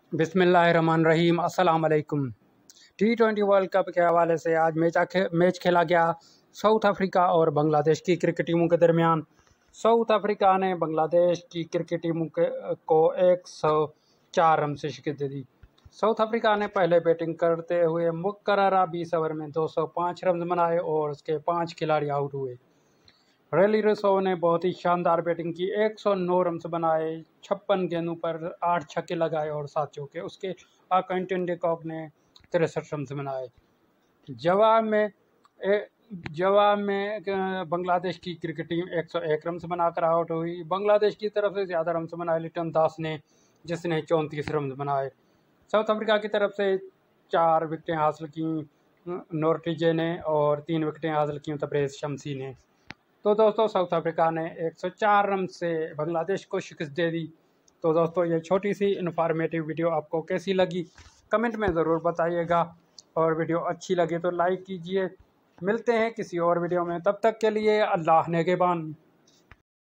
बिस्मिल्लाहिर्रहमानिर्रहीम। अस्सलाम वालेकुम। T20 वर्ल्ड कप के हवाले से आज मैच खेला गया साउथ अफ्रीका और बांग्लादेश की क्रिकेट टीमों के दरमियान। साउथ अफ्रीका ने बांग्लादेश की क्रिकेट टीमों को 104 रन से शिकस्त दे दी। साउथ अफ्रीका ने पहले बैटिंग करते हुए मुकर्ररा 20 ओवर में 205 रन बनाए और उसके 5 खिलाड़ी आउट हुए। रैली रुसो ने बहुत ही शानदार बैटिंग की, 109 रन बनाए, 56 गेंदों पर 8 छक्के लगाए और 7 चौके। उसके क्विंटन डी कॉक ने 63 रन बनाए। जवाब में बांग्लादेश की क्रिकेट टीम 101 रन बनाकर आउट हुई। बांग्लादेश की तरफ से ज़्यादा रन बनाए लिटन दास ने, जिसने 34 रन बनाए। साउथ अफ्रीका की तरफ से 4 विकेटें हासिल की नोर्टिजे ने और 3 विकेटें हासिल की तबरेज़ शमसी ने। तो दोस्तों, साउथ अफ्रीका ने 104 रन से बांग्लादेश को शिकस्त दे दी। तो दोस्तों, ये छोटी सी इन्फॉर्मेटिव वीडियो आपको कैसी लगी कमेंट में ज़रूर बताइएगा, और वीडियो अच्छी लगे तो लाइक कीजिए। मिलते हैं किसी और वीडियो में, तब तक के लिए अल्लाह नेगेबान।